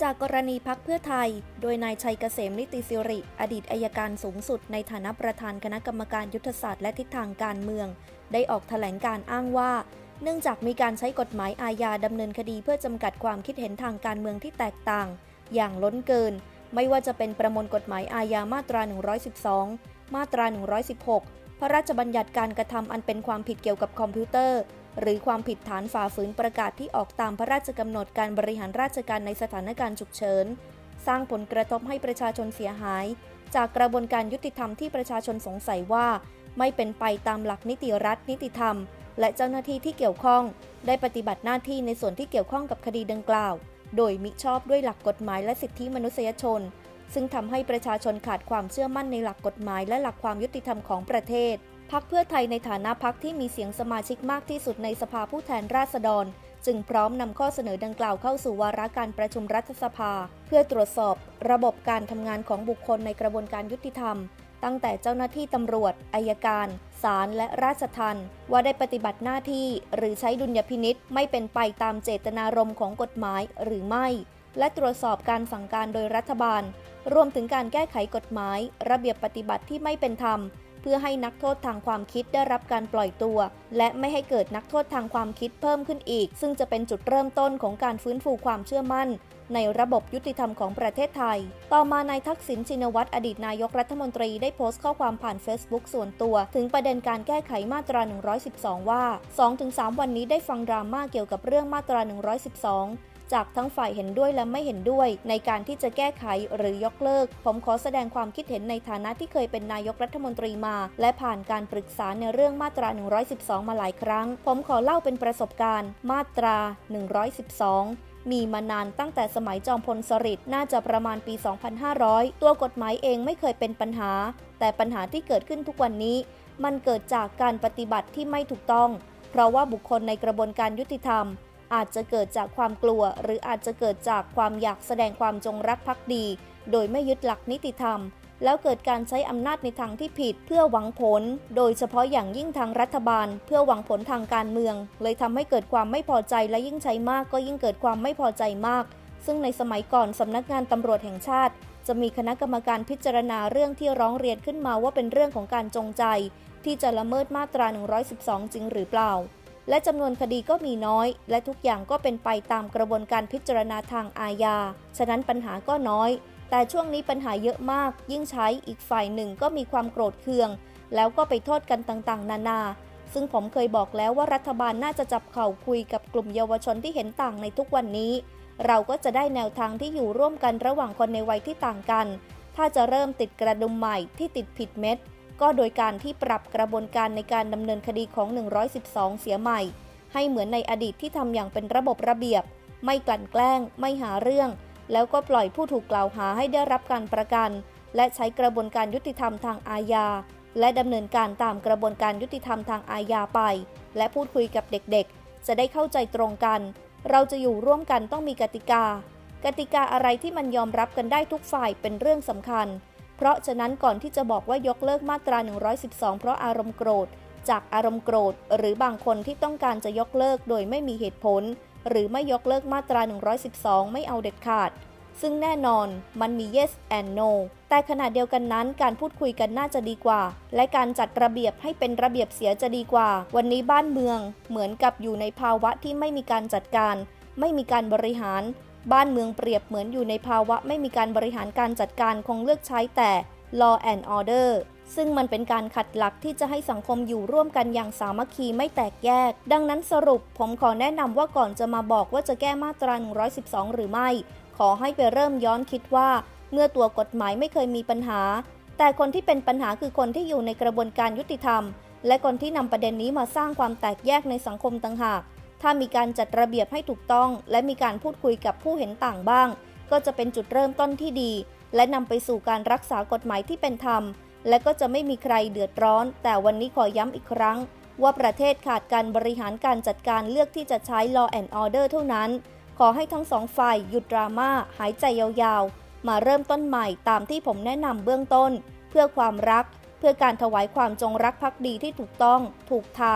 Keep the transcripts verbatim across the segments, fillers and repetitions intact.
จากกรณีพรรคเพื่อไทยโดยนายชัยเกษมนิติสิริอดีตอัยการสูงสุดในฐานะประธานคณะกรรมการยุทธศาสตร์และทิศทางการเมืองได้ออกแถลงการอ้างว่าเนื่องจากมีการใช้กฎหมายอาญาดำเนินคดีเพื่อจำกัดความคิดเห็นทางการเมืองที่แตกต่างอย่างล้นเกินไม่ว่าจะเป็นประมวลกฎหมายอาญามาตราหนึ่งร้อยสิบสองมาตราหนึ่งร้อยสิบหกพระราชบัญญัติการกระทำอันเป็นความผิดเกี่ยวกับคอมพิวเตอร์หรือความผิดฐานฝ่าฝืนประกาศที่ออกตามพระราชกำหนดการบริหารราชการในสถานการณ์ฉุกเฉินสร้างผลกระทบให้ประชาชนเสียหายจากกระบวนการยุติธรรมที่ประชาชนสงสัยว่าไม่เป็นไปตามหลักนิติรัฐนิติธรรมและเจ้าหน้าที่ที่เกี่ยวข้องได้ปฏิบัติหน้าที่ในส่วนที่เกี่ยวข้องกับคดีดังกล่าวโดยมิชอบด้วยหลักกฎหมายและสิทธิมนุษยชนซึ่งทำให้ประชาชนขาดความเชื่อมั่นในหลักกฎหมายและหลักความยุติธรรมของประเทศพรรคเพื่อไทยในฐานะพรรคที่มีเสียงสมาชิกมากที่สุดในสภาผู้แทนราษฎรจึงพร้อมนำข้อเสนอดังกล่าวเข้าสู่วาระการประชุมรัฐสภาเพื่อตรวจสอบระบบการทำงานของบุคคลในกระบวนการยุติธรรมตั้งแต่เจ้าหน้าที่ตำรวจอัยการศาลและราชทัณฑ์ว่าได้ปฏิบัติหน้าที่หรือใช้ดุลยพินิจไม่เป็นไปตามเจตนารมณ์ของกฎหมายหรือไม่และตรวจสอบการสั่งการโดยรัฐบาลรวมถึงการแก้ไขกฎหมายระเบียบปฏิบัติที่ไม่เป็นธรรมเพื่อให้นักโทษทางความคิดได้รับการปล่อยตัวและไม่ให้เกิดนักโทษทางความคิดเพิ่มขึ้นอีกซึ่งจะเป็นจุดเริ่มต้นของการฟื้นฟูความเชื่อมั่นในระบบยุติธรรมของประเทศไทยต่อมานายทักษิณชินวัตรอดีตนายกรัฐมนตรีได้โพสต์ข้อความผ่าน Facebook ส่วนตัวถึงประเด็นการแก้ไขมาตราหนึ่งร้อยสิบสองว่า สองถึงสาม วันนี้ได้ฟังดราม่าเกี่ยวกับเรื่องมาตราหนึ่งร้อยสิบสองจากทั้งฝ่ายเห็นด้วยและไม่เห็นด้วยในการที่จะแก้ไขหรือยกเลิกผมขอแสดงความคิดเห็นในฐานะที่เคยเป็นนายกรัฐมนตรีมาและผ่านการปรึกษาในเรื่องมาตราหนึ่งร้อยสิบสองมาหลายครั้งผมขอเล่าเป็นประสบการณ์มาตราหนึ่งร้อยสิบสองมีมานานตั้งแต่สมัยจอมพลสฤษดิ์น่าจะประมาณปี สองพันห้าร้อย ตัวกฎหมายเองไม่เคยเป็นปัญหาแต่ปัญหาที่เกิดขึ้นทุกวันนี้มันเกิดจากการปฏิบัติที่ไม่ถูกต้องเพราะว่าบุคคลในกระบวนการยุติธรรมอาจจะเกิดจากความกลัวหรืออาจจะเกิดจากความอยากแสดงความจงรักภักดีโดยไม่ยึดหลักนิติธรรมแล้วเกิดการใช้อำนาจในทางที่ผิดเพื่อหวังผลโดยเฉพาะอย่างยิ่งทางรัฐบาลเพื่อหวังผลทางการเมืองเลยทำให้เกิดความไม่พอใจและยิ่งใช้มากก็ยิ่งเกิดความไม่พอใจมากซึ่งในสมัยก่อนสำนักงานตำรวจแห่งชาติจะมีคณะกรรมการพิจารณาเรื่องที่ร้องเรียนขึ้นมาว่าเป็นเรื่องของการจงใจที่จะละเมิดมาตราหนึ่งร้อยสิบสองจริงหรือเปล่าและจำนวนคดีก็มีน้อยและทุกอย่างก็เป็นไปตามกระบวนการพิจารณาทางอาญาฉะนั้นปัญหาก็น้อยแต่ช่วงนี้ปัญหาเยอะมากยิ่งใช้อีกฝ่ายหนึ่งก็มีความโกรธเคืองแล้วก็ไปโทษกันต่างๆนานาซึ่งผมเคยบอกแล้วว่ารัฐบาลน่าจะจับเข่าคุยกับกลุ่มเยาวชนที่เห็นต่างในทุกวันนี้เราก็จะได้แนวทางที่อยู่ร่วมกันระหว่างคนในวัยที่ต่างกันถ้าจะเริ่มติดกระดุมใหม่ที่ติดผิดเม็ดก็โดยการที่ปรับกระบวนการในการดำเนินคดีของหนึ่งร้อยสิบสองเสียใหม่ให้เหมือนในอดีตที่ทำอย่างเป็นระบบระเบียบไม่กลั่นแกล้งไม่หาเรื่องแล้วก็ปล่อยผู้ถูกกล่าวหาให้ได้รับการประกันและใช้กระบวนการยุติธรรมทางอาญาและดำเนินการตามกระบวนการยุติธรรมทางอาญาไปและพูดคุยกับเด็กๆจะได้เข้าใจตรงกันเราจะอยู่ร่วมกันต้องมีกติกากติกาอะไรที่มันยอมรับกันได้ทุกฝ่ายเป็นเรื่องสำคัญเพราะฉะนั้นก่อนที่จะบอกว่ายกเลิกมาตราหนึ่งร้อยสิบสองเพราะอารมณ์โกรธจากอารมณ์โกรธหรือบางคนที่ต้องการจะยกเลิกโดยไม่มีเหตุผลหรือไม่ยกเลิกมาตราหนึ่งร้อยสิบสองไม่เอาเด็ดขาดซึ่งแน่นอนมันมี yes and no แต่ขณะเดียวกันนั้นการพูดคุยกันน่าจะดีกว่าและการจัดระเบียบให้เป็นระเบียบเสียจะดีกว่าวันนี้บ้านเมืองเหมือนกับอยู่ในภาวะที่ไม่มีการจัดการไม่มีการบริหารบ้านเมืองเปรียบเหมือนอยู่ในภาวะไม่มีการบริหารการจัดการคงเลือกใช้แต่ law and order ซึ่งมันเป็นการขัดหลักที่จะให้สังคมอยู่ร่วมกันอย่างสามัคคีไม่แตกแยกดังนั้นสรุปผมขอแนะนำว่าก่อนจะมาบอกว่าจะแก้มาตราหนึ่งร้อยสิบสองหรือไม่ขอให้ไปเริ่มย้อนคิดว่าเมื่อตัวกฎหมายไม่เคยมีปัญหาแต่คนที่เป็นปัญหาคือคนที่อยู่ในกระบวนการยุติธรรมและคนที่นำประเด็นนี้มาสร้างความแตกแยกในสังคมต่างหากถ้ามีการจัดระเบียบให้ถูกต้องและมีการพูดคุยกับผู้เห็นต่างบ้างก็จะเป็นจุดเริ่มต้นที่ดีและนำไปสู่การรักษากฎหมายที่เป็นธรรมและก็จะไม่มีใครเดือดร้อนแต่วันนี้ขอย้ำอีกครั้งว่าประเทศขาดการบริหารการจัดการเลือกที่จะใช้ law and order เท่านั้นขอให้ทั้งสองฝ่ายหยุดดราม่าหายใจยาวๆมาเริ่มต้นใหม่ตามที่ผมแนะนำเบื้องต้นเพื่อความรักเพื่อการถวายความจงรักภักดีที่ถูกต้องถูกทาง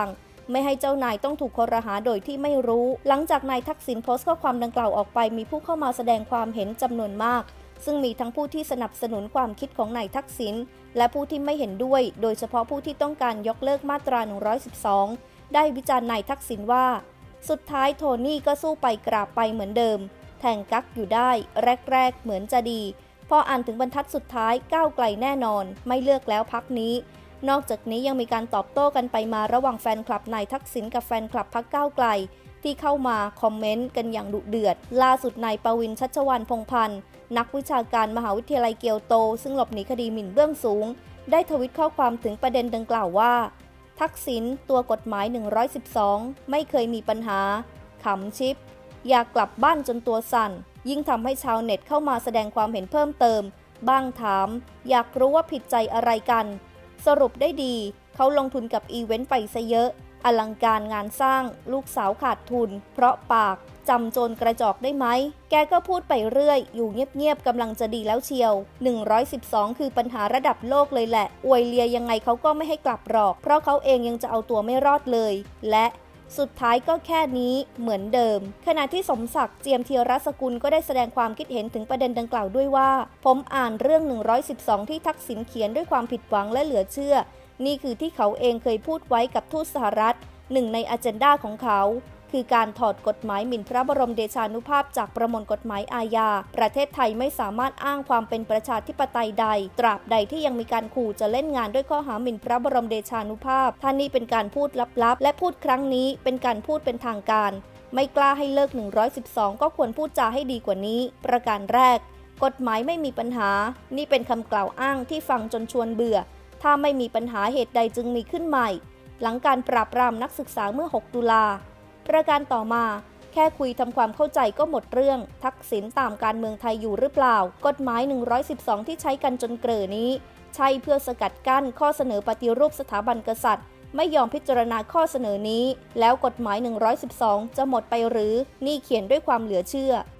ไม่ให้เจ้านายต้องถูกครหาโดยที่ไม่รู้หลังจากนายทักษิณโพสต์ข้อความดังกล่าวออกไปมีผู้เข้ามาแสดงความเห็นจำนวนมากซึ่งมีทั้งผู้ที่สนับสนุนความคิดของนายทักษิณและผู้ที่ไม่เห็นด้วยโดยเฉพาะผู้ที่ต้องการยกเลิกมาตราหนึ่งร้อยสิบสองได้วิจารณ์นายทักษิณว่าสุดท้ายโทนี่ก็สู้ไปกราบไปเหมือนเดิมแทงกั๊กอยู่ได้แรกๆเหมือนจะดีพออ่านถึงบรรทัดสุดท้ายก้าวไกลแน่นอนไม่เลือกแล้วพรรคนี้นอกจากนี้ยังมีการตอบโต้กันไปมาระหว่างแฟนคลับนายทักษิณกับแฟนคลับพรรคก้าวไกลที่เข้ามาคอมเมนต์กันอย่างดุเดือดล่าสุดนายประวิน ชัชวาลพงษ์พันธ์นักวิชาการมหาวิทยาลัยเกียวโตซึ่งหลบหนีคดีหมิ่นเบื้องสูงได้ทวิตข้อความถึงประเด็นดังกล่าวว่าทักษิณตัวกฎหมายหนึ่งร้อยสิบสองไม่เคยมีปัญหาขำชิปอยากกลับบ้านจนตัวสั่นยิ่งทำให้ชาวเน็ตเข้ามาแสดงความเห็นเพิ่มเติมบ้างถามอยากรู้ว่าผิดใจอะไรกันสรุปได้ดีเขาลงทุนกับอีเวนต์ไปซะเยอะอลังการงานสร้างลูกสาวขาดทุนเพราะปากจำโจรกระจอกได้ไหมแกก็พูดไปเรื่อยอยู่เงียบๆกำลังจะดีแล้วเชียวหนึ่งร้อยสิบสองคือปัญหาระดับโลกเลยแหละอวยเลียยังไงเขาก็ไม่ให้กลับหรอกเพราะเขาเองยังจะเอาตัวไม่รอดเลยและสุดท้ายก็แค่นี้เหมือนเดิมขณะที่สมศักดิ์เจียมธีรสกุลก็ได้แสดงความคิดเห็นถึงประเด็นดังกล่าวด้วยว่าผมอ่านเรื่องหนึ่งร้อยสิบสองที่ทักษิณเขียนด้วยความผิดหวังและเหลือเชื่อนี่คือที่เขาเองเคยพูดไว้กับทูตสหรัฐหนึ่งในอเจนดาของเขาคือการถอดกฎหมายหมิ่นพระบรมเดชานุภาพจากประมวลกฎหมายอาญาประเทศไทยไม่สามารถอ้างความเป็นประชาธิปไตยใดตราบใดที่ยังมีการขู่จะเล่นงานด้วยข้อหาหมิ่นพระบรมเดชานุภาพท่านนี้เป็นการพูดลับๆและพูดครั้งนี้เป็นการพูดเป็นทางการไม่กล้าให้เลิกหนึ่งร้อยสิบสองก็ควรพูดจาให้ดีกว่านี้ประการแรกกฎหมายไม่มีปัญหานี่เป็นคำกล่าวอ้างที่ฟังจนชวนเบื่อถ้าไม่มีปัญหาเหตุใดจึงมีขึ้นใหม่หลังการปราบปรามนักศึกษาเมื่อหกตุลาประการต่อมาแค่คุยทำความเข้าใจก็หมดเรื่องทักษิณตามการเมืองไทยอยู่หรือเปล่ากฎหมายหนึ่งร้อยสิบสองที่ใช้กันจนเกลื่อนี้ใช่เพื่อสกัดกั้นข้อเสนอปฏิรูปสถาบันกษัตริย์ไม่ยอมพิจารณาข้อเสนอนี้แล้วกฎหมายหนึ่งร้อยสิบสองจะหมดไปหรือนี่เขียนด้วยความเหลือเชื่อ